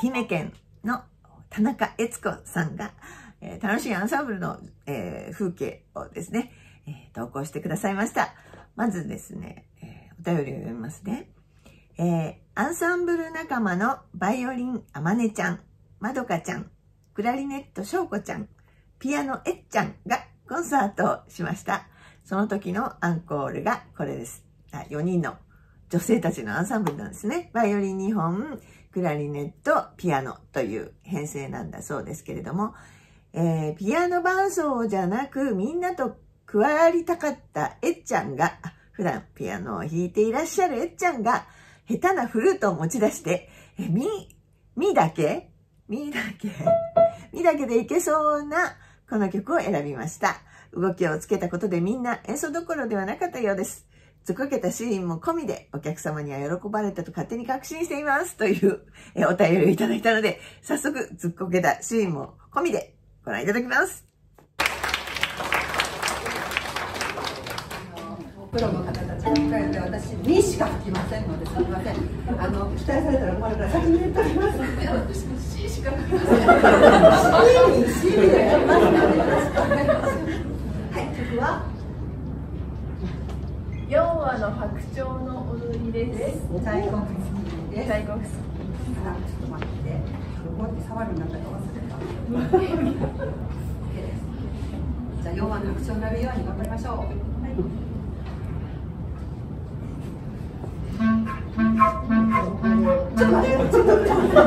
愛媛県の田中悦子さんが、楽しいアンサンブルの、風景をですね、投稿してくださいました。まずですね、お便りを読みますね。アンサンブル仲間のバイオリンあまねちゃん、まどかちゃん、クラリネットしょうこちゃん、ピアノえっちゃんがコンサートをしました。その時のアンコールがこれです。4人の女性たちのアンサンブルなんですね。バイオリン2本、クラリネット、ピアノという編成なんだそうですけれども、ピアノ伴奏じゃなくみんなと加わりたかったえっちゃんが、普段ピアノを弾いていらっしゃるえっちゃんが、下手なフルートを持ち出して、ミだけでいけそうなこの曲を選びました。動きをつけたことでみんな演奏どころではなかったようです。ずっこけたシーンも込みでお客様には喜ばれたと勝手に確信していますというお便りをいただいたので、早速ずっこけたシーンも込みでご覧いただきます。 プロの方たちが吹かれて、私にしか吹きませんので、すみません。期待されたら困るから先に言っておきます。私も C しか吹きません。C でやりますので、よろしくお願いします。はい、曲は 4話の白鳥の踊りです。 チャイコフスキーです。 チャイコフスキー。ちょっと待って、こうやって触るんだったか忘れた。OK です。じゃあ4話の白鳥になるように頑張りましょう。はいちょっと待って、ちょっと待って。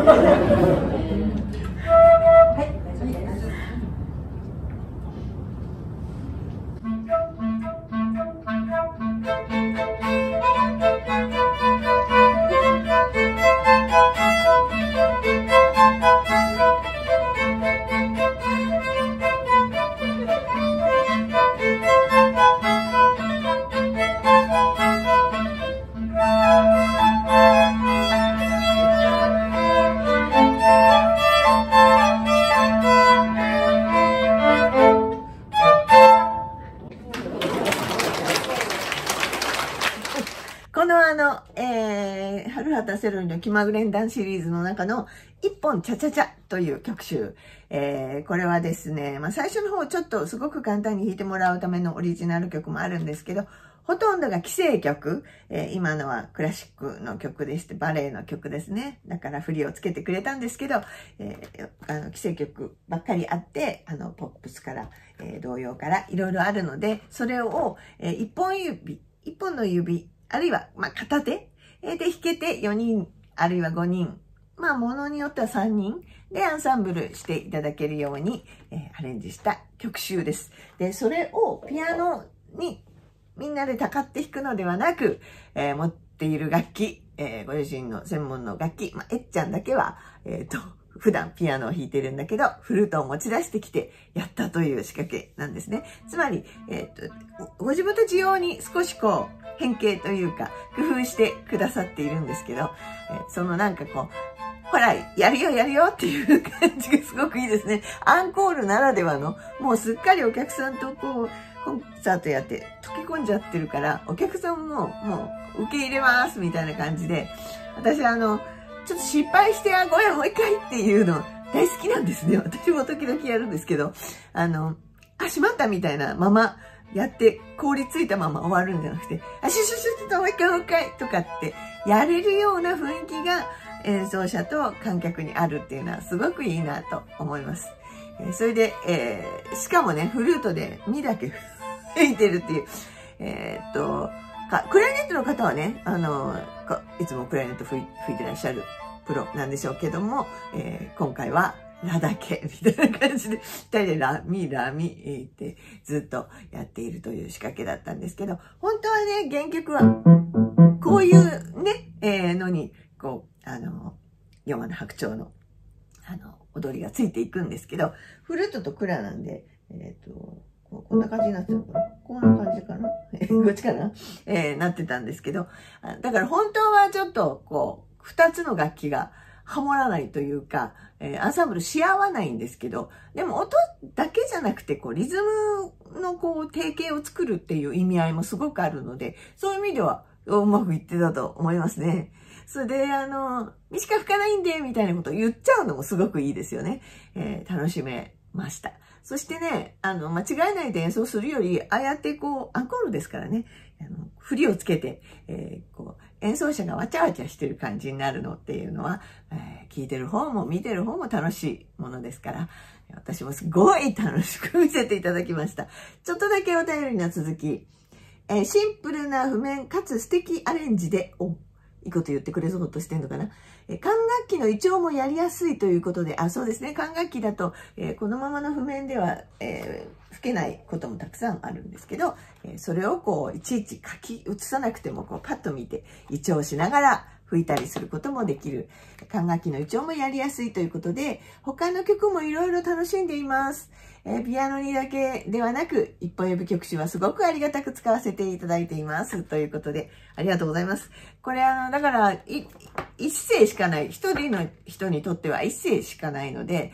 はい、大丈夫です。 この春畑セロリの気まぐれん団シリーズの中の一本チャチャチャという曲集。これはですね、最初の方ちょっとすごく簡単に弾いてもらうためのオリジナル曲もあるんですけど、ほとんどが既成曲。今のはクラシックの曲でして、バレエの曲ですね。だから振りをつけてくれたんですけど、既成曲ばっかりあって、ポップスから、童謡からいろいろあるので、それを、一本の指、あるいは、片手で弾けて4人、あるいは5人、ものによっては3人でアンサンブルしていただけるように、アレンジした曲集です。で、それをピアノにみんなでたかって弾くのではなく、持っている楽器、ご自身の専門の楽器、えっちゃんだけは、普段ピアノを弾いてるんだけど、フルートを持ち出してきてやったという仕掛けなんですね。つまり、ご自分たち用に少し変形というか、工夫してくださっているんですけど、そのほら、やるよっていう感じがすごくいいですね。アンコールならではの、もうすっかりお客さんとコンサートやって溶け込んじゃってるから、お客さんももう受け入れますみたいな感じで、私ちょっと失敗して、ごめん、もう一回っていうの大好きなんですね。私も時々やるんですけど、しまったみたいなままやって、凍りついたまま終わるんじゃなくて、もう一回とかってやれるような雰囲気が演奏者と観客にあるっていうのはすごくいいなと思います。それで、しかもね、フルートでミだけ吹いてるっていう、クラリネットの方はね、いつもクラリネット吹いてらっしゃるプロなんでしょうけども、今回はラだけみたいな感じで、二人でラミってずっとやっているという仕掛けだったんですけど、本当はね、原曲はこういうね、のに、4羽の白鳥の、踊りがついていくんですけど、フルートとクラなんで、こんな感じになってるのかな、こんな感じかなこっちかななってたんですけど、だから本当はちょっと、二つの楽器がハモらないというか、アンサンブルし合わないんですけど、でも音だけじゃなくて、リズムの定型を作るっていう意味合いもすごくあるので、そういう意味ではうまくいってたと思いますね。 それで、身しか吹かないんで、みたいなことを言っちゃうのもすごくいいですよね。楽しめました。そしてね、間違えないで演奏するより、ああやってこう、アンコールですからね、振りをつけて、演奏者がわちゃわちゃしてる感じになるのっていうのは、聞いてる方も見てる方も楽しいものですから、私もすごい楽しく見せていただきました。ちょっとだけお便りの続き。シンプルな譜面かつ素敵アレンジで、いいこと言ってくれそうとしてんのかな。管楽器のイチョウもやりやすいということで、そうですね。管楽器だと、このままの譜面では、吹けないこともたくさんあるんですけど、それをこう、いちいち書き写さなくても、こう、パッと見て、イチョウしながら吹いたりすることもできる。管楽器のイチョウもやりやすいということで、他の曲もいろいろ楽しんでいます。ピアノにだけではなく、一本指曲集はすごくありがたく使わせていただいています。ということで、ありがとうございます。これだから、一声しかない、一人の人にとっては一声しかないので、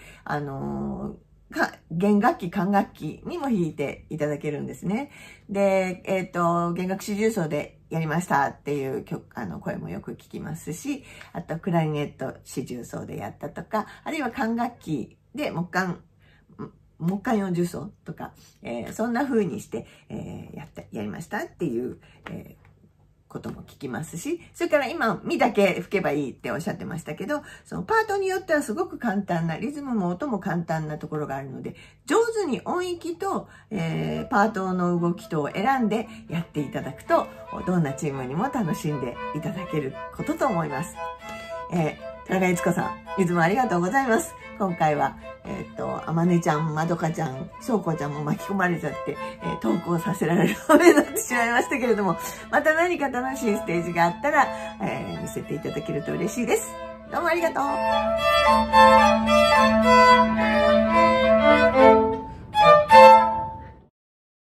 弦楽器、管楽器にも弾いていただけるんですね。で、弦楽四重奏でやりましたっていう声もよく聞きますし、あとクラリネット四重奏でやったとか、あるいは管楽器で木管四重奏とか、そんな風にして、やりましたっていう、ことも聞きますし、それから今、ミだけ吹けばいいっておっしゃってましたけど、そのパートによってはすごく簡単な、リズムも音も簡単なところがあるので、上手に音域と、パートの動きとを選んでやっていただくと、どんなチームにも楽しんでいただけることと思います。田中悦子さん、いつもありがとうございます。今回は、あまねちゃん、まどかちゃん、しょうこちゃんも巻き込まれちゃって、投稿させられる羽目になってしまいましたけれども、また何か楽しいステージがあったら、見せていただけると嬉しいです。どうもありがとう。